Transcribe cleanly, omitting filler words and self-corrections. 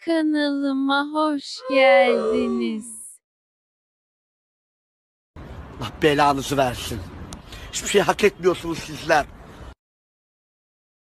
Kanalıma hoş geldiniz. Allah belanızı versin. Hiçbir şey hak etmiyorsunuz sizler.